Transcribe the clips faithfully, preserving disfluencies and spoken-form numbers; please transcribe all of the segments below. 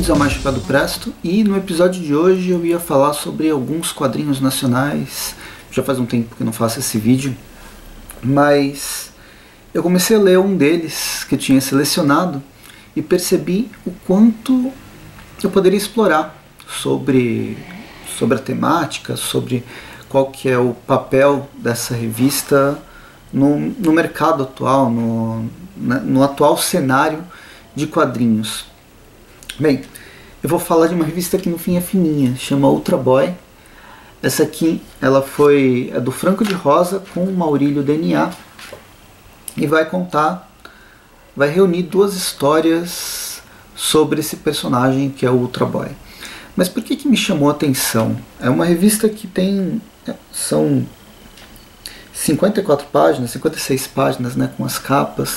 Bem-vindos ao Mais Chapado Presto, e no episódio de hoje eu ia falar sobre alguns quadrinhos nacionais. Já faz um tempo que eu não faço esse vídeo, mas eu comecei a ler um deles que eu tinha selecionado e percebi o quanto eu poderia explorar sobre, sobre a temática, sobre qual que é o papel dessa revista no, no mercado atual, no, no atual cenário de quadrinhos. Bem, eu vou falar de uma revista que no fim é fininha, chama Ultra Boy. Essa aqui, ela foi é do Franco de Rosa com o Maurílio D N A e vai contar, vai reunir duas histórias sobre esse personagem que é o Ultra Boy. Mas por que que me chamou a atenção? É uma revista que tem, são cinquenta e quatro páginas, cinquenta e seis páginas, né, com as capas.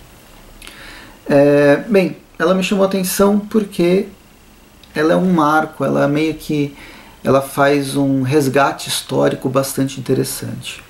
É, bem, ela me chamou a atenção porque ela é um marco, ela meio que ela faz um resgate histórico bastante interessante.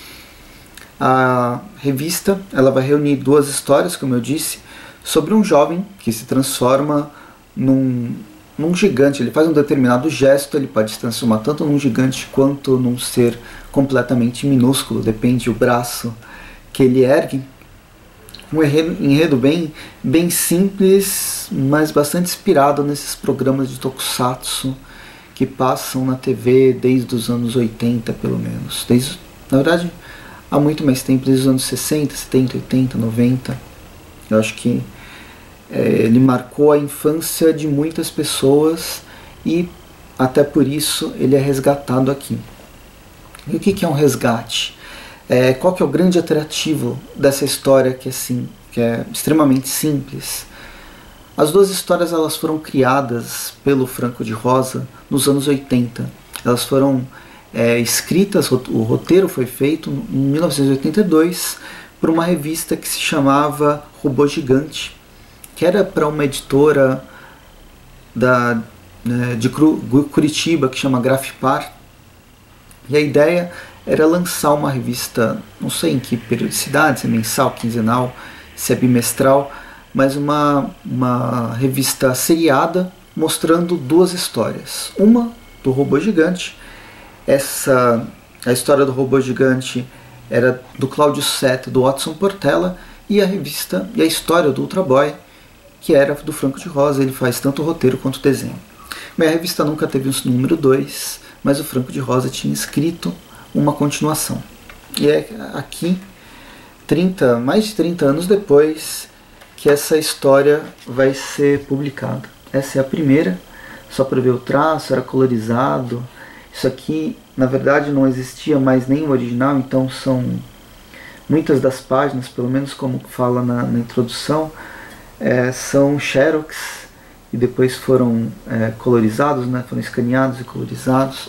A revista ela vai reunir duas histórias, como eu disse, sobre um jovem que se transforma num, num gigante. Ele faz um determinado gesto, ele pode se transformar tanto num gigante quanto num ser completamente minúsculo, depende do braço que ele ergue. Um enredo, enredo bem, bem simples, mas bastante inspirado nesses programas de tokusatsu que passam na T V desde os anos oitenta, pelo menos. Desde, na verdade, há muito mais tempo, desde os anos sessenta, setenta, oitenta, noventa. Eu acho que é, ele marcou a infância de muitas pessoas e até por isso ele é resgatado aqui. E o que que é um resgate? É, qual que é o grande atrativo dessa história que é, assim, que é extremamente simples? As duas histórias elas foram criadas pelo Franco de Rosa nos anos oitenta. Elas foram é, escritas, o roteiro foi feito em mil novecentos e oitenta e dois por uma revista que se chamava Robô Gigante, que era para uma editora da, né, de Curitiba que chama Grafipar. E a ideia era lançar uma revista, não sei em que periodicidade, se é mensal, quinzenal, se é bimestral, mas uma, uma revista seriada mostrando duas histórias. Uma do Robô Gigante, essa, a história do Robô Gigante era do Cláudio Seta, do Watson Portela, e a revista e a história do Ultra Boy, que era do Franco de Rosa. Ele faz tanto o roteiro quanto o desenho. Mas a revista nunca teve o número dois, mas o Franco de Rosa tinha escrito uma continuação. E é aqui, trinta, mais de trinta anos depois, que essa história vai ser publicada. Essa é a primeira, só para ver o traço, era colorizado. Isso aqui, na verdade, não existia mais nem o original, então são muitas das páginas, pelo menos como fala na, na introdução, é, são xerox e depois foram é, colorizados, né, foram escaneados e colorizados,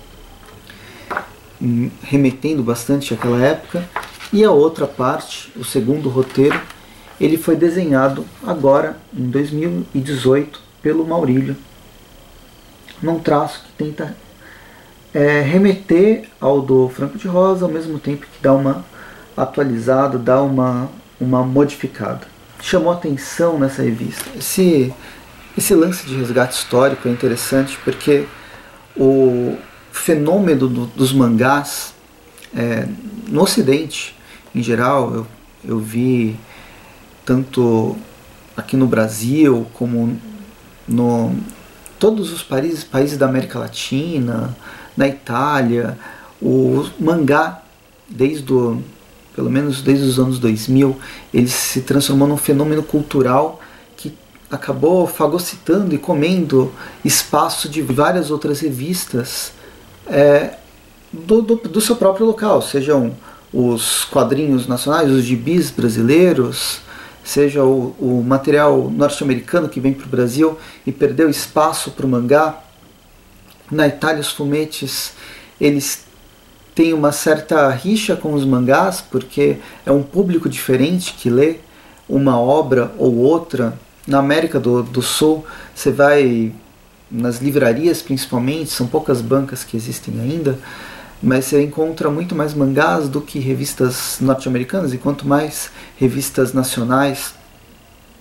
remetendo bastante àquela época. E a outra parte, o segundo roteiro, ele foi desenhado agora, em dois mil e dezoito, pelo Maurílio, num traço que tenta é, remeter ao do Franco de Rosa, ao mesmo tempo que dá uma atualizada, dá uma, uma modificada. Chamou atenção nessa revista. Esse, esse lance de resgate histórico é interessante porque o fenômeno do, dos mangás é, no Ocidente em geral, eu, eu vi tanto aqui no Brasil como no todos os países, países da América Latina, na Itália, o mangá desde o, pelo menos desde os anos dois mil, ele se transformou num fenômeno cultural que acabou fagocitando e comendo espaço de várias outras revistas É, do, do, do seu próprio local, sejam os quadrinhos nacionais, os gibis brasileiros, seja o, o material norte-americano que vem para o Brasil e perdeu espaço para o mangá. Na Itália, os fumetes eles têm uma certa rixa com os mangás, porque é um público diferente que lê uma obra ou outra. Na América do, do Sul, você vai nas livrarias principalmente, são poucas bancas que existem ainda, mas você encontra muito mais mangás do que revistas norte-americanas, e quanto mais revistas nacionais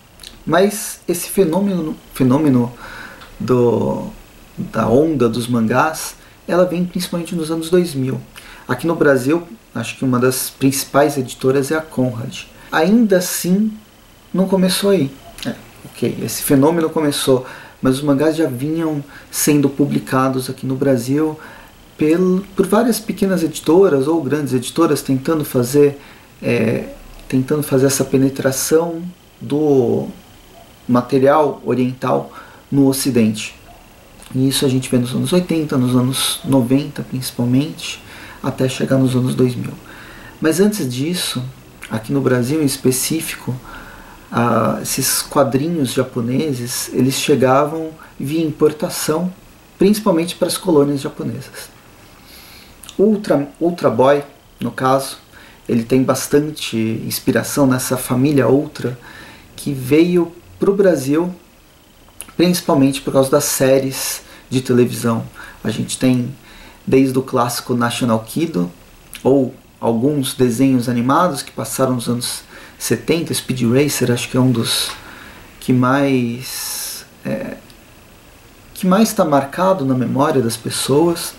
Mas esse fenômeno, fenômeno do, da onda dos mangás, ela vem principalmente nos anos dois mil. Aqui no Brasil, acho que uma das principais editoras é a Conrad. Ainda assim, não começou aí. É, ok, esse fenômeno começou, mas os mangás já vinham sendo publicados aqui no Brasil pel, por várias pequenas editoras ou grandes editoras tentando fazer, é, tentando fazer essa penetração do material oriental no Ocidente. E isso a gente vê nos anos oitenta, nos anos noventa principalmente, até chegar nos anos dois mil. Mas antes disso, aqui no Brasil em específico, ah, esses quadrinhos japoneses, eles chegavam via importação, principalmente para as colônias japonesas. Ultra, Ultra Boy, no caso, ele tem bastante inspiração nessa família Ultra, que veio para o Brasil principalmente por causa das séries de televisão. A gente tem desde o clássico National Kid, ou alguns desenhos animados que passaram nos anos setenta, Speed Racer acho que é um dos que mais é, que mais está marcado na memória das pessoas.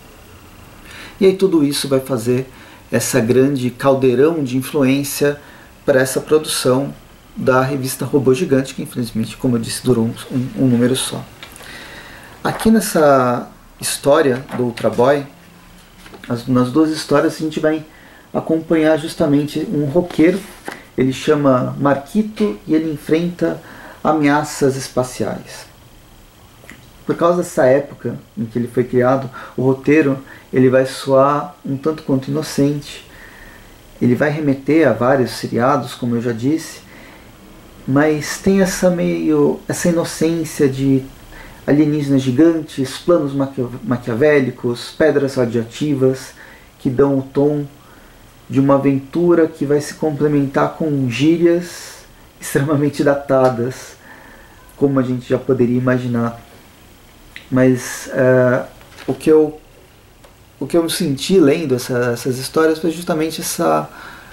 E aí tudo isso vai fazer essa grande caldeirão de influência para essa produção da revista Robô Gigante, que infelizmente, como eu disse, durou um, um número só. Aqui nessa história do Ultra Boy, as, nas duas histórias a gente vai acompanhar justamente um roqueiro. Ele chama Marquito e ele enfrenta ameaças espaciais. Por causa dessa época em que ele foi criado, o roteiro ele vai soar um tanto quanto inocente. Ele vai remeter a vários seriados, como eu já disse, mas tem essa meio essa inocência de alienígenas gigantes, planos maquiavélicos, pedras radioativas que dão o tom de uma aventura que vai se complementar com gírias extremamente datadas, como a gente já poderia imaginar. Mas uh, o que eu o que eu senti lendo essa, essas histórias foi justamente essa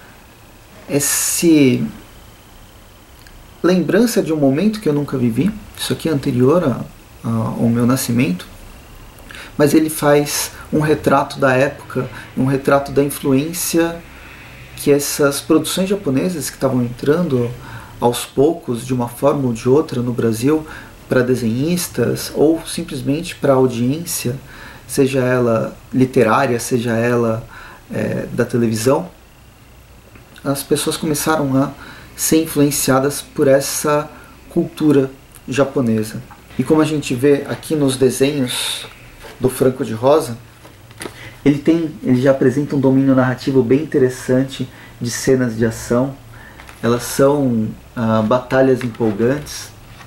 esse lembrança de um momento que eu nunca vivi. Isso aqui é anterior a, a, ao meu nascimento, mas ele faz um retrato da época, um retrato da influência que essas produções japonesas que estavam entrando aos poucos, de uma forma ou de outra, no Brasil, para desenhistas ou simplesmente para audiência, seja ela literária, seja ela é, da televisão, as pessoas começaram a ser influenciadas por essa cultura japonesa. E como a gente vê aqui nos desenhos do Franco de Rosa, ele, tem, ele já apresenta um domínio narrativo bem interessante de cenas de ação. Elas são ah, batalhas empolgantes.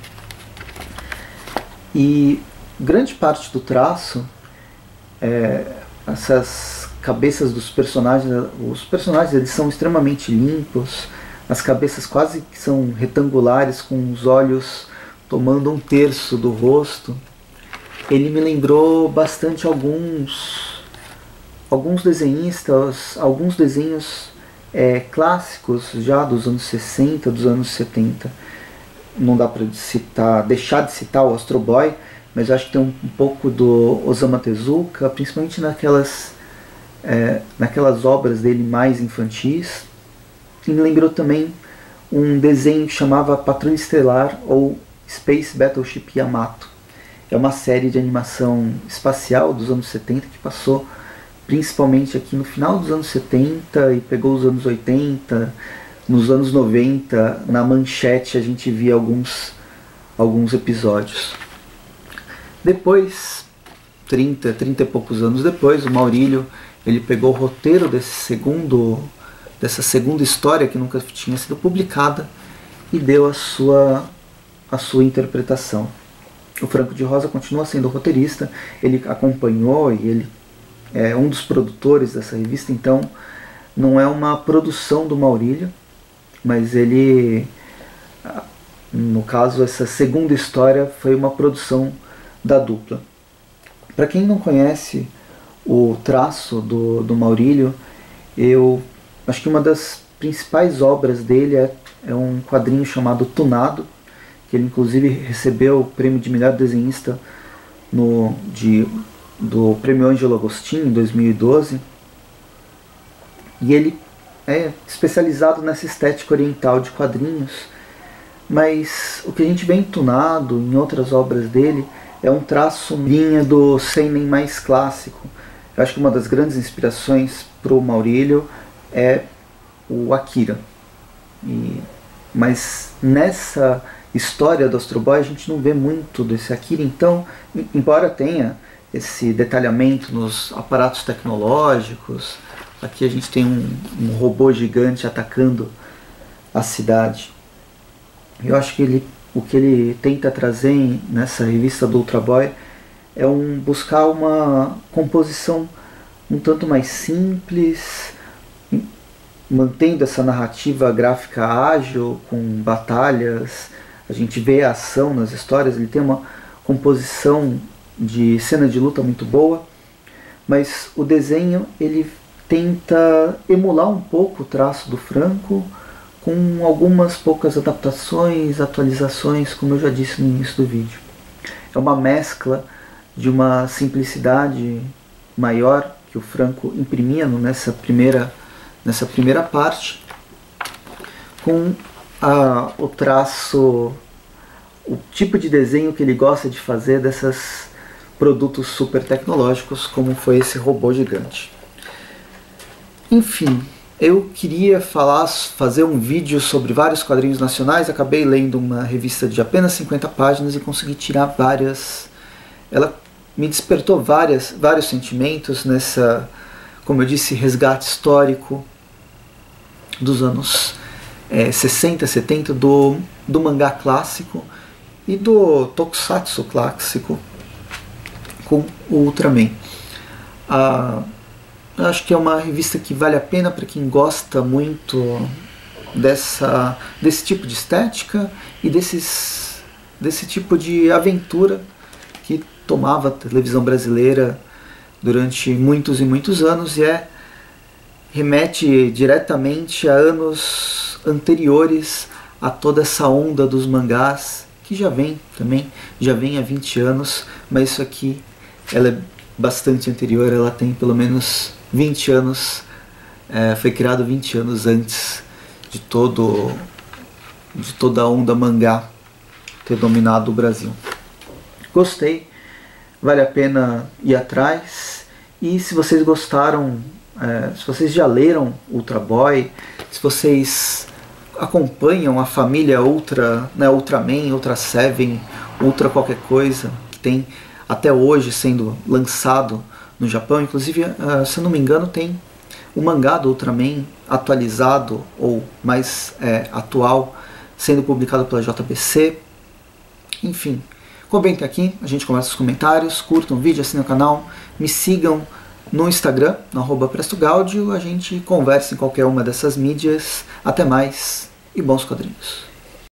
E grande parte do traço, é, essas cabeças dos personagens, os personagens eles são extremamente limpos, as cabeças quase que são retangulares, com os olhos tomando um terço do rosto. Ele me lembrou bastante alguns, alguns desenhistas, alguns desenhos é, clássicos já dos anos sessenta, dos anos setenta. Não dá para citar, deixar de citar o Astro Boy, mas acho que tem um, um pouco do Osamu Tezuka, principalmente naquelas, é, naquelas obras dele mais infantis. E me lembrou também um desenho que chamava Patrulha Estelar ou Space Battleship Yamato. É uma série de animação espacial dos anos setenta que passou principalmente aqui no final dos anos setenta e pegou os anos oitenta. Nos anos noventa, na Manchete, a gente via alguns, alguns episódios. Depois, trinta, trinta e poucos anos depois, o Maurílio ele pegou o roteiro desse segundo, dessa segunda história que nunca tinha sido publicada e deu a sua, a sua interpretação. O Franco de Rosa continua sendo roteirista, ele acompanhou e ele é um dos produtores dessa revista, então não é uma produção do Maurílio, mas ele, no caso, essa segunda história foi uma produção da dupla. Para quem não conhece o traço do, do Maurílio, eu acho que uma das principais obras dele é, é um quadrinho chamado Tunado, que ele inclusive recebeu o prêmio de melhor desenhista no, de, do Prêmio Angelo Agostinho em dois mil e doze. E ele é especializado nessa estética oriental de quadrinhos, mas o que a gente vê entunado em outras obras dele é um traço linha do seinen mais clássico. Eu acho que uma das grandes inspirações para o Maurílio é o Akira. E, mas nessa história do Astro Boy a gente não vê muito desse Akira, então, embora tenha esse detalhamento nos aparatos tecnológicos, aqui a gente tem um, um robô gigante atacando a cidade. Eu acho que ele, o que ele tenta trazer em, nessa revista do Ultra Boy é um, buscar uma composição um tanto mais simples, mantendo essa narrativa gráfica ágil, com batalhas. A gente vê a ação nas histórias, ele tem uma composição de cena de luta muito boa, mas o desenho ele tenta emular um pouco o traço do Franco, com algumas poucas adaptações, atualizações, como eu já disse no início do vídeo. É uma mescla de uma simplicidade maior que o Franco imprimia nessa primeira, nessa primeira parte, com a, o traço, o tipo de desenho que ele gosta de fazer desses produtos super tecnológicos, como foi esse robô gigante. Enfim, eu queria falar, fazer um vídeo sobre vários quadrinhos nacionais. Acabei lendo uma revista de apenas cinquenta páginas e consegui tirar várias. Ela me despertou várias, vários sentimentos nessa, como eu disse, resgate histórico dos anos é, sessenta, setenta, do, do mangá clássico e do tokusatsu clássico com o Ultraman. Ah, eu acho que é uma revista que vale a pena para quem gosta muito dessa, desse tipo de estética e desses, desse tipo de aventura que tomava a televisão brasileira durante muitos e muitos anos, e é, remete diretamente a anos anteriores a toda essa onda dos mangás, que já vem também, já vem há vinte anos, mas isso aqui ela é bastante anterior, ela tem pelo menos vinte anos, é, foi criado vinte anos antes de, todo, de toda a onda mangá ter dominado o Brasil. Gostei, vale a pena ir atrás, e se vocês gostaram, é, se vocês já leram Ultra Boy, se vocês acompanham a família Ultra, né, Ultraman, Ultra Seven, Ultra qualquer coisa, que tem até hoje sendo lançado no Japão, inclusive, uh, se eu não me engano, tem o mangá do Ultraman atualizado, ou mais é, atual, sendo publicado pela J B C. Enfim, comentem aqui, a gente conversa nos comentários, curtam o vídeo, assinem o canal, me sigam no Instagram, no arroba Presto Gáudio, a gente conversa em qualquer uma dessas mídias. Até mais e bons quadrinhos.